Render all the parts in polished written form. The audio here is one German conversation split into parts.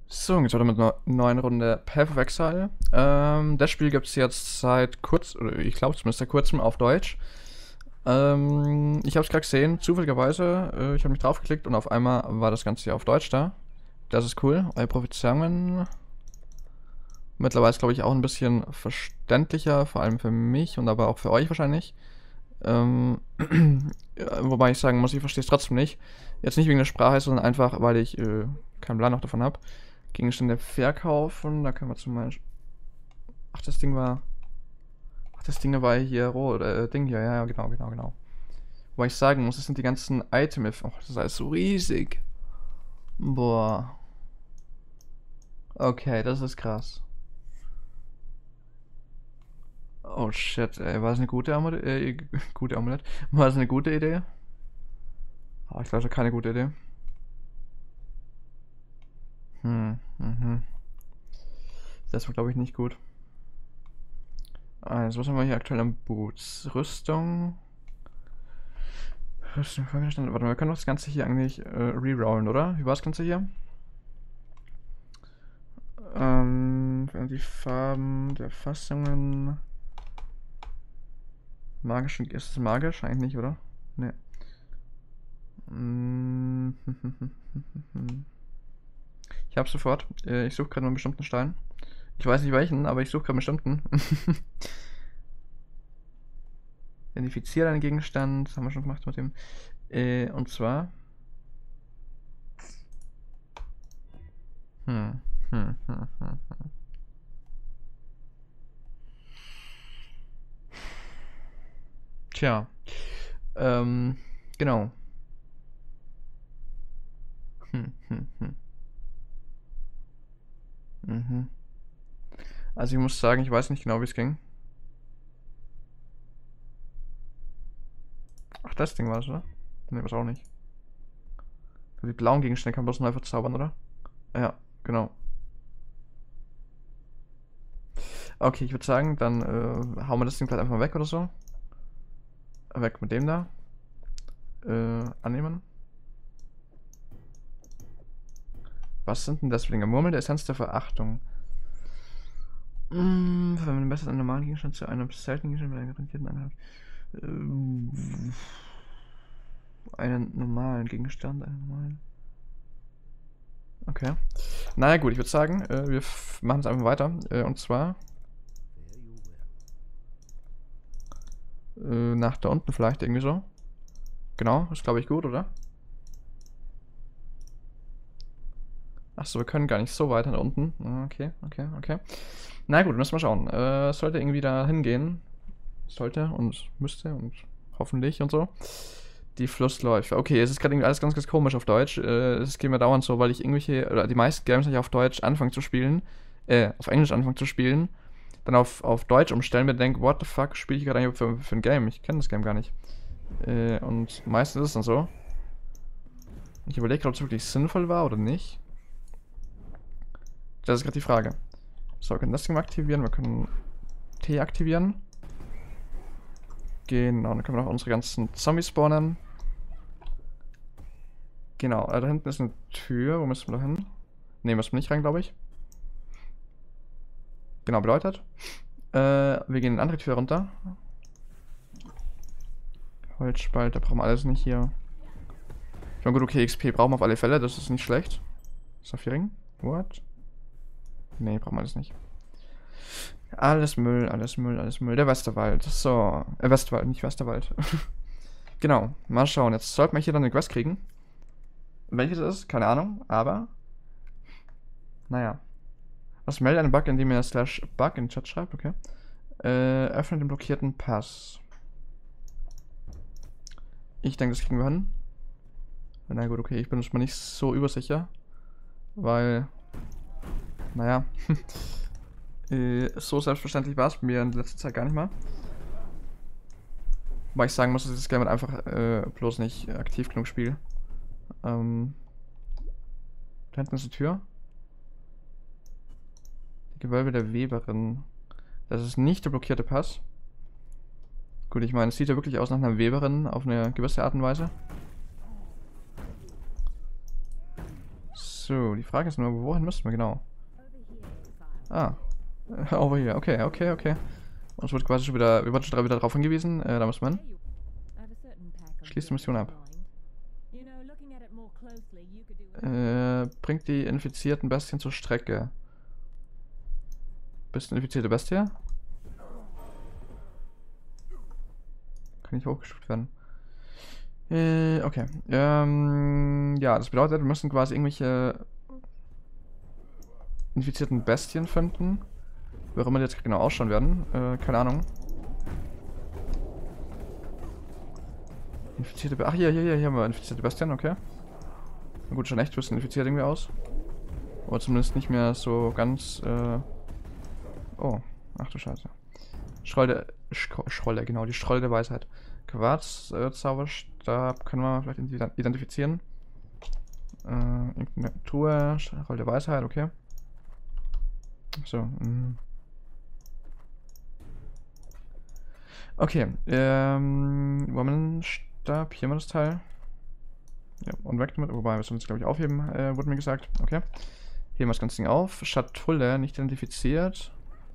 So, geht's weiter mit einer neuen Runde Path of Exile. Das Spiel gibt es jetzt seit kurz, oder ich glaube zumindest seit kurzem auf Deutsch. Ich habe es gerade gesehen, zufälligerweise. Ich habe mich draufgeklickt und auf einmal war das Ganze hier auf Deutsch da. Das ist cool. Eure Prophezeiungen. Mittlerweile ist, glaube ich, auch ein bisschen verständlicher, vor allem für mich und aber auch für euch wahrscheinlich. Ja, wobei ich sagen muss, ich verstehe es trotzdem nicht. Jetzt nicht wegen der Sprache, sondern einfach, weil ich keinen Plan noch davon habe. Gegenstände verkaufen, da können wir zum Beispiel. Ach, das Ding war. Ach, das Ding war hier rot, Ding hier, ja, genau. Wobei ich sagen muss, das sind die ganzen Items. Oh, das ist alles so riesig. Boah. Okay, das ist krass. Oh shit, ey, war das eine gute Amulett? Gute Amulett? War das eine gute Idee? Oh, ich glaube, das war keine gute Idee. Mhm. Das war, glaube ich, nicht gut. Also, was haben wir hier aktuell am Boots? Rüstung. Rüstung, Folgestand. Warte mal, wir können doch das Ganze hier eigentlich rerollen, oder? Wie war das Ganze hier? Die Farben der Fassungen. Magischen. Ist es magisch? Eigentlich nicht, oder? Ne. Ich hab's sofort. Ich suche gerade einen bestimmten Stein. Ich weiß nicht welchen, aber ich suche gerade einen bestimmten. Identifiziere einen Gegenstand. Das haben wir schon gemacht mit dem. Und zwar. Hm. Tja. Genau. Mhm. Also ich muss sagen, ich weiß nicht genau, wie es ging. Ach, das Ding war es, oder? Ne, was auch nicht. Die blauen Gegenstände kann man bloß neu verzaubern, oder? Ja, genau. Okay, ich würde sagen, dann hauen wir das Ding vielleicht einfach mal weg oder so. Weg mit dem da. Annehmen. Was sind denn das für Dinge? Murmel der Essenz der Verachtung. Verwenden besser einen normalen Gegenstand zu einem seltenen Gegenstand mit einer garantierten Einheit. Einen normalen Gegenstand, einen normalen. Okay. Naja gut, ich würde sagen, wir machen es einfach weiter. Und zwar nach da unten vielleicht irgendwie so. Genau, ist glaube ich gut, oder? Achso, wir können gar nicht so weit nach unten. Okay. Na gut, müssen wir schauen. Sollte irgendwie da hingehen. Sollte und müsste und hoffentlich und so. Die Flussläufe. Okay, es ist gerade irgendwie alles ganz komisch auf Deutsch. Es geht mir dauernd so, weil ich irgendwelche, oder die meisten Games nicht auf Deutsch anfangen zu spielen, auf Englisch anfangen zu spielen, dann auf Deutsch umstellen, mir denke, what the fuck spiele ich gerade eigentlich für ein Game? Ich kenne das Game gar nicht. Und meistens ist es dann so. Ich überlege gerade, ob es wirklich sinnvoll war oder nicht. Das ist gerade die Frage. So, wir können das Ding mal aktivieren, wir können T aktivieren. Genau, dann können wir noch unsere ganzen Zombies spawnen. Genau, da hinten ist eine Tür. Wo müssen wir da hin? Ne, müssen wir nicht rein, glaube ich. Genau, bedeutet. Wir gehen in eine andere Tür runter. Holzspalt, da brauchen wir alles nicht hier. Ich meine, gut, okay, XP brauchen wir auf alle Fälle, das ist nicht schlecht. Saphirring? What? Ne, brauchen wir alles nicht. Alles Müll. Der Westerwald. So. Westerwald, nicht Westerwald. Genau. Mal schauen. Jetzt sollten wir hier dann eine Quest kriegen. Welches ist? Keine Ahnung. Aber. Naja. Was meldet einen Bug, indem ihr /Bug in den Chat schreibt? Okay. Öffnet den blockierten Pass. Ich denke, das kriegen wir hin. Na gut, okay. Ich bin schon mal nicht so übersicher. Weil. Naja. So selbstverständlich war es bei mir in letzter Zeit gar nicht mal. Weil ich sagen muss, dass ich das Game halt einfach bloß nicht aktiv genug spiele. Da hinten ist eine Tür. Die Gewölbe der Weberin. Das ist nicht der blockierte Pass. Gut, ich meine, es sieht ja wirklich aus nach einer Weberin auf eine gewisse Art und Weise. So, die Frage ist nur, wohin müssen wir genau? Ah. Over hier. Okay, okay, okay. Uns wird quasi schon wieder, wir wurden schon wieder darauf hingewiesen. Da muss man. Schließt die Mission ab. Bringt die infizierten Bestien zur Strecke. Bist du eine infizierte Bestie? Kann nicht hochgestuft werden. Okay. Ja, das bedeutet, wir müssen quasi irgendwelche infizierten Bestien finden. Wie auch immer die jetzt genau ausschauen werden. Keine Ahnung. Infizierte Bestien. Ach, hier haben wir infizierte Bestien, okay. Na gut, schon echt ein bisschen infiziert irgendwie aus. Aber zumindest nicht mehr so ganz, Oh, ach du Scheiße. Schrolle, genau, die Schrolle der Weisheit. Quarz, Zauberstab, können wir vielleicht identifizieren. Irgendeine Truhe, Schrolle der Weisheit, okay. So, okay, Woman-Stab, hier haben wir das Teil. Ja, und weg damit, wobei wir es uns, glaube ich, aufheben, wurde mir gesagt. Okay. Heben wir das ganze Ding auf. Schatulle, nicht identifiziert.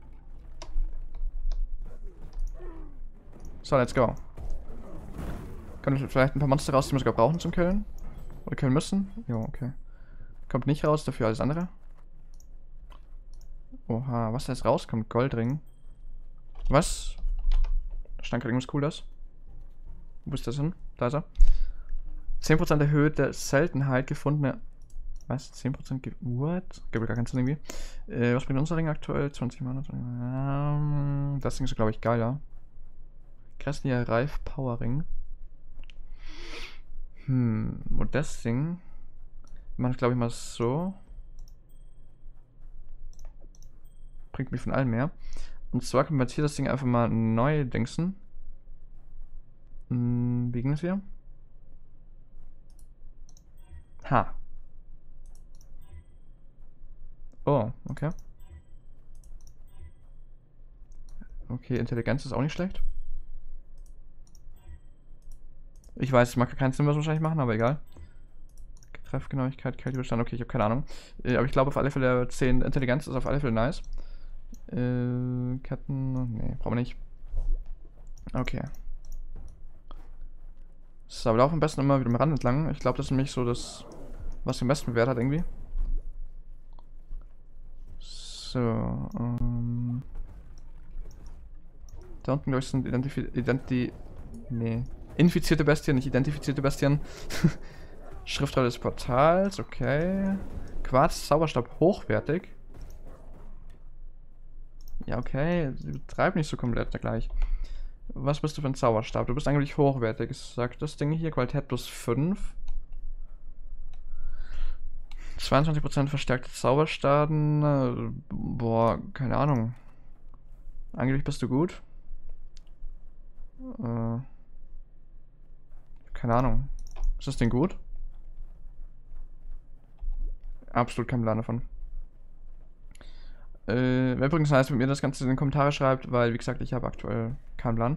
So, let's go. Können wir vielleicht ein paar Monster raus, die wir sogar brauchen zum Killen? Oder killen müssen? Jo, okay. Kommt nicht raus, dafür alles andere. Oha, was da jetzt rauskommt? Goldring. Was? Da stand gerade irgendwas Cooles. Wo ist das hin? Da ist er. 10% erhöhte Seltenheit gefundene. Was? 10% What? Gibt gar keinen Sinn irgendwie. Was bringt unser Ring aktuell? 20 Mana. Das Ding ist, glaube ich, geiler. Krasnier Reif Power Ring. Und das Ding. Mache ich, glaube ich, mal so. Bringt mich von allem mehr. Und zwar können wir jetzt hier das Ding einfach mal neu dingsen. Wie ging es hier? Ha. Oh, okay. Okay, Intelligenz ist auch nicht schlecht. Ich weiß, es mag keinen Sinn was wahrscheinlich machen, aber egal. Treffgenauigkeit, Kältebestand, okay, ich habe keine Ahnung. Aber ich glaube auf alle Fälle 10 Intelligenz ist auf alle Fälle nice. Ketten, nee, brauchen wir nicht. Okay. So, wir laufen am besten immer wieder am Rand entlang. Ich glaube, das ist nämlich so das, was den besten Wert hat irgendwie. So, da unten, glaube ich, sind infizierte Bestien, nicht identifizierte Bestien. Schriftrolle des Portals, okay. Quarz, Zauberstab, hochwertig. Ja, okay, treib nicht so komplett gleich. Was bist du für ein Zauberstab? Du bist eigentlich hochwertig. Sagt das Ding hier, Qualität plus 5. 22% verstärkte Zauberstaden. Boah, keine Ahnung. Eigentlich bist du gut. Keine Ahnung. Ist das Ding gut? Absolut kein Plan davon. Wäre übrigens nice, wenn ihr das Ganze in den Kommentare schreibt, weil, wie gesagt, ich habe aktuell keinen Plan.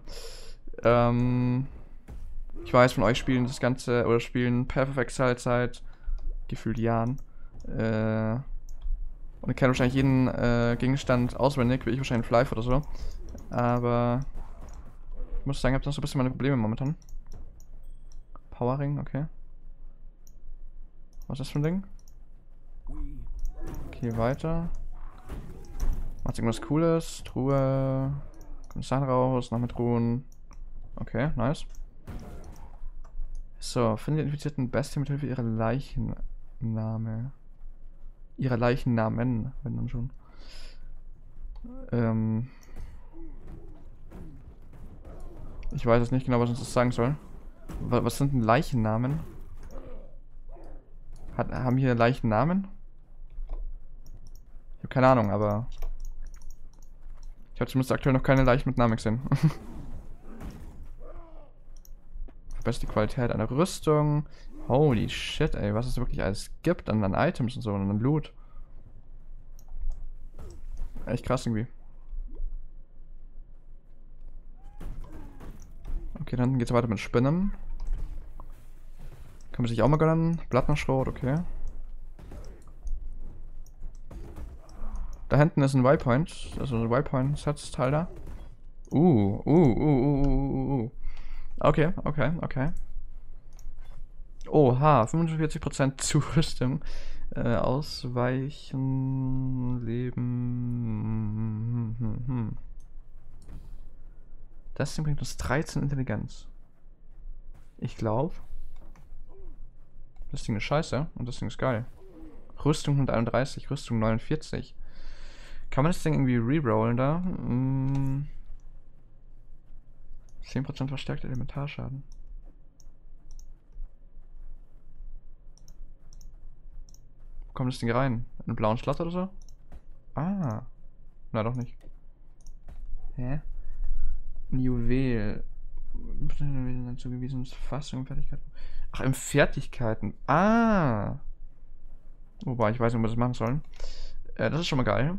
Ich weiß, von euch spielen das Ganze, oder spielen Path of Exile seit gefühlt Jahren. Und ihr kennt wahrscheinlich jeden Gegenstand auswendig, wie ich wahrscheinlich Flife oder so. Aber ich muss sagen, ich habe noch so ein bisschen meine Probleme momentan. Powering, okay. Was ist das für ein Ding? Okay, weiter. Macht irgendwas Cooles. Truhe. Kommt Sachen raus, noch mit Truhen. Okay, nice. So, finde die infizierten Bestien mit Hilfe ihrer Leichenname. Ihrer Leichennamen, wenn dann schon. Ich weiß jetzt nicht genau, was uns das sagen soll. Was sind denn Leichennamen? Haben hier Leichennamen? Ich habe keine Ahnung, aber ich habe zumindest aktuell noch keine Leichen mit Namen gesehen. Beste Qualität einer Rüstung. Holy shit, ey, was es wirklich alles gibt an Items und so und an Loot. Echt krass irgendwie. Okay, dann geht's weiter mit Spinnen. Kann man sich auch mal gönnen. Blattnerschrot, okay. Da hinten ist ein Waypoint. Also ein Waypoint-Setzteil da. Okay, okay, okay. Oha, 45% Zurüstung. Ausweichen, Leben. Das Ding bringt uns 13 Intelligenz. Ich glaube, das Ding ist scheiße und das Ding ist geil. Rüstung 131, Rüstung 49. Kann man das Ding irgendwie rerollen da? 10% verstärkter Elementarschaden. Wo kommt das Ding rein? In einen blauen Schlot oder so? Ah. Na doch nicht. Hä? Ein Juwel. Zugewiesen Fassung und Fertigkeiten. Ach, in Fertigkeiten. Ah. Wobei, ich weiß nicht, ob wir das machen sollen. Das ist schon mal geil.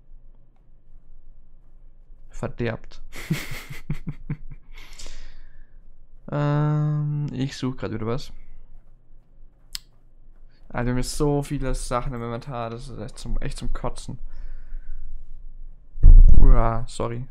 Verderbt. Ich suche gerade wieder was. Alter, wir haben jetzt so viele Sachen im Inventar, das ist echt zum Kotzen. Uah, sorry.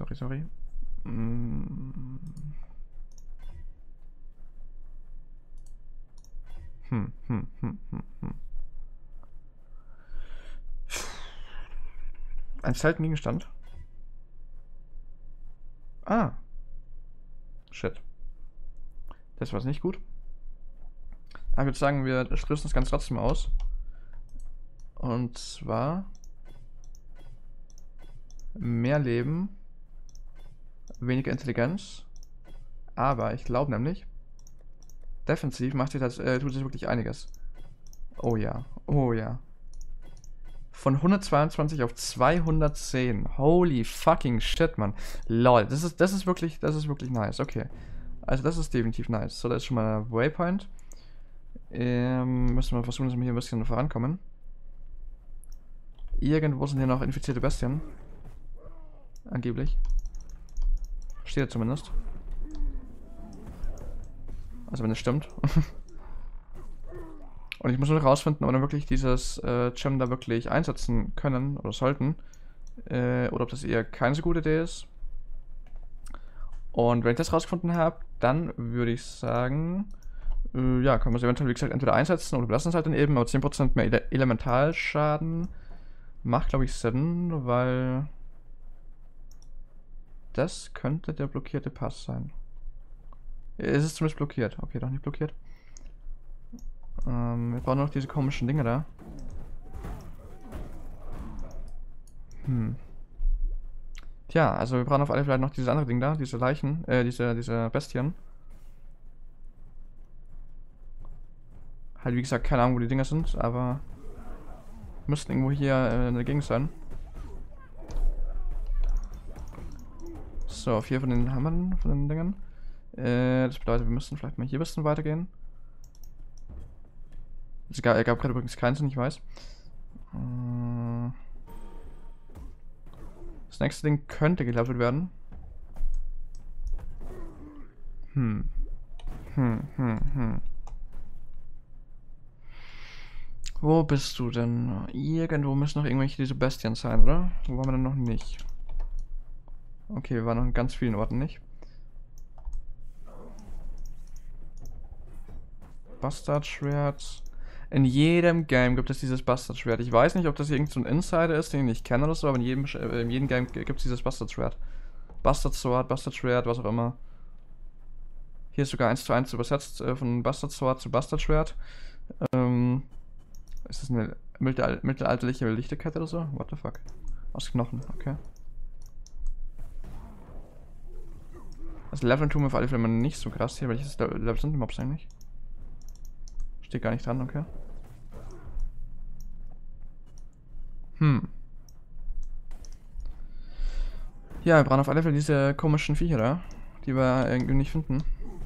Ein seltener Gegenstand. Ah. Shit. Das war nicht gut. Aber ich würde sagen, wir rüsten das Ganze trotzdem aus. Und zwar mehr Leben, weniger Intelligenz. Aber ich glaube nämlich, defensiv macht sich das, tut sich wirklich einiges. Oh ja, oh ja. Von 122 auf 210. Holy fucking shit, Mann. Lol, das ist wirklich nice. Okay. Also das ist definitiv nice. So, da ist schon mal ein Waypoint. Müssen wir versuchen, dass wir hier ein bisschen vorankommen. Irgendwo sind hier noch infizierte Bestien. Angeblich. Steht da zumindest. Also wenn es stimmt. Und ich muss nur rausfinden, ob wir dann wirklich dieses Gem da wirklich einsetzen können oder sollten. Oder ob das eher keine so gute Idee ist. Und wenn ich das rausgefunden habe, dann würde ich sagen, ja, können wir es eventuell, wie gesagt, entweder einsetzen oder wir lassen es halt dann eben, aber 10% mehr Elementalschaden macht, glaube ich, Sinn, weil das könnte der blockierte Pass sein. Es ist zumindest blockiert. Okay, doch nicht blockiert. Wir brauchen noch diese komischen Dinge da. Tja, also wir brauchen auf alle Fälle noch dieses andere Ding da, diese Leichen, diese Bestien. Halt, wie gesagt, keine Ahnung, wo die Dinger sind, aber müssten irgendwo hier in der Gegend sein. So, 4 von den Hammern, von den Dingern. Das bedeutet, wir müssen vielleicht mal hier ein bisschen weitergehen. Es gab gerade übrigens keinen Sinn, ich weiß. Das nächste Ding könnte gelevelt werden. Wo bist du denn? Irgendwo müssen noch irgendwelche diese Bestien sein, oder? Wo waren wir denn noch nicht? Okay, wir waren noch in ganz vielen Orten nicht. Bastardschwert. In jedem Game gibt es dieses Bastardschwert. Ich weiß nicht, ob das irgend so ein Insider ist, den ich nicht kenne oder so, aber in jedem Game gibt es dieses Bastardschwert. Bastard-Sword, Bastardschwert, was auch immer. Hier ist sogar 1:1 übersetzt von Bastard-Sword zu Bastardschwert. Ist das eine mittelalterliche Lichterkette oder so? What the fuck? Aus Knochen, okay. Das Leveln tun wir auf alle Fälle nicht so krass hier. Welches Level sind die Mobs eigentlich? Steht gar nicht dran, okay. Ja, wir brauchen auf alle Fälle diese komischen Viecher da, die wir irgendwie nicht finden.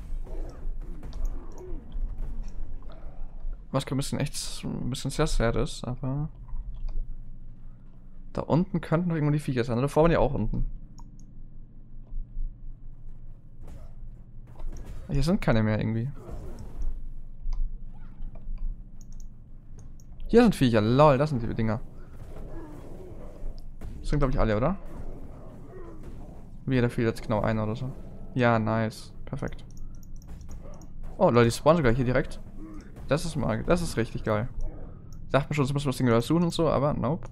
Was ein bisschen sehr sad ist, aber da unten könnten noch irgendwo die Viecher sein. Oder vorne ja auch unten. Hier sind keine mehr irgendwie. Hier sind Viecher, lol, das sind die Dinger. Das sind, glaube ich, alle, oder? Wie, da fehlt jetzt genau einer oder so. Ja, nice. Perfekt. Oh, Leute, die spawnen sogar hier direkt. Das ist richtig geil. Ich dachte mir schon, das müssen wir das Ding übersuchen und so, aber nope.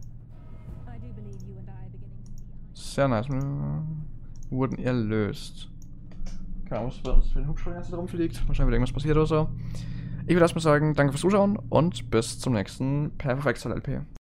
Sehr nice. Wurden erlöst. Keine Ahnung, was bei uns für den Hubschrauber jetzt rumfliegt. Wahrscheinlich wird irgendwas passiert oder so. Ich würde erstmal sagen, danke fürs Zuschauen und bis zum nächsten Perfect LP.